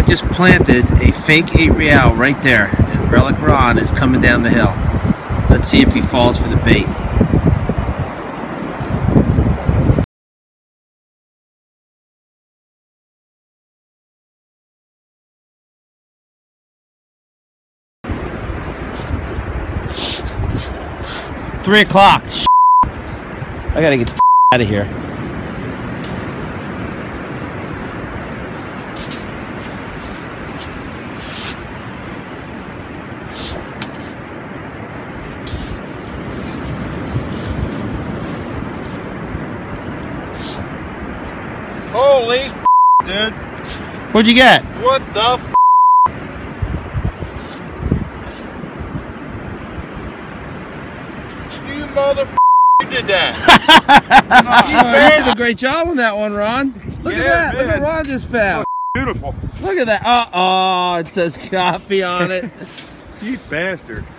just planted a fake 8 real right there, and Relic Ron is coming down the hill. Let's see if he falls for the bait. Three o'clock. I gotta get the out of here. Holy dude. What'd you get? What the You motherfucker, you did that. You did a great job on that one, Ron. Look at that. Man. Look what Ron just found. Beautiful. Look at that. Uh-oh, it says coffee on it. You bastard.